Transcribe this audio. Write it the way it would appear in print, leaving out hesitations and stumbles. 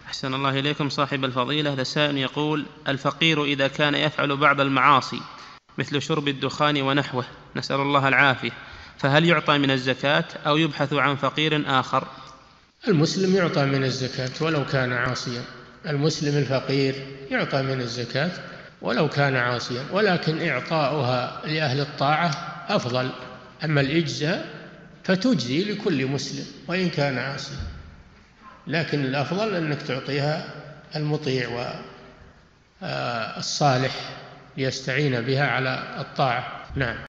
أحسن الله إليكم صاحب الفضيلة. هذا سائل يقول: الفقير إذا كان يفعل بعض المعاصي مثل شرب الدخان ونحوه، نسأل الله العافية، فهل يعطى من الزكاة أو يبحث عن فقير آخر؟ المسلم يعطى من الزكاة ولو كان عاصيا، المسلم الفقير يعطى من الزكاة ولو كان عاصيا، ولكن إعطاؤها لأهل الطاعة أفضل. أما الإجزاء فتجزي لكل مسلم وإن كان عاصيا، لكن الأفضل أنك تعطيها المطيع والصالح ليستعين بها على الطاعة. نعم.